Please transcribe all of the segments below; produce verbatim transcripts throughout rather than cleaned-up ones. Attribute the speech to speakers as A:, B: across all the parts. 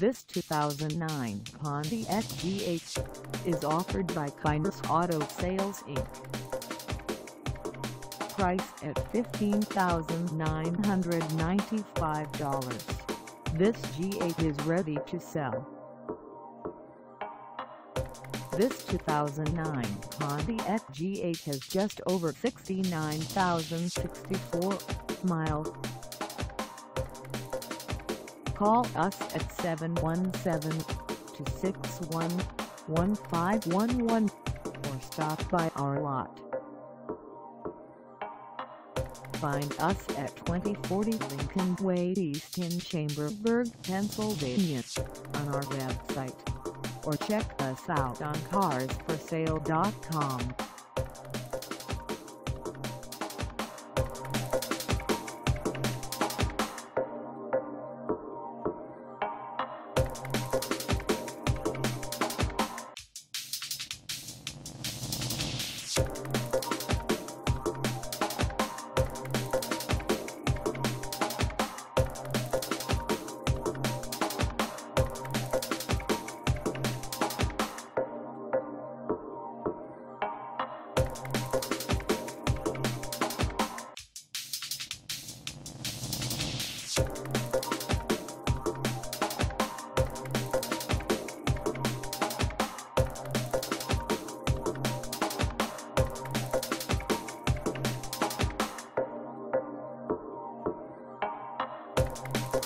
A: This two thousand nine Pontiac G eight is offered by Kyners Auto Sales Incorporated. Priced at fifteen thousand nine hundred ninety-five dollars, this G eight is ready to sell. This two thousand nine Pontiac G eight has just over sixty-nine thousand sixty-four miles. Call us at seven one seven, two six one, one five one one or stop by our lot. Find us at twenty forty Lincoln Way E Chambersburg, Pennsylvania on our website, or check us out on cars for sale dot com.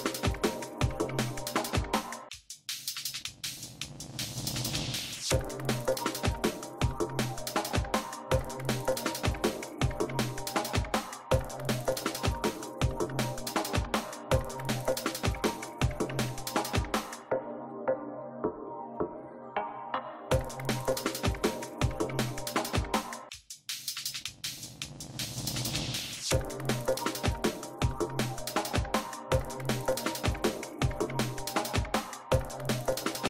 B: You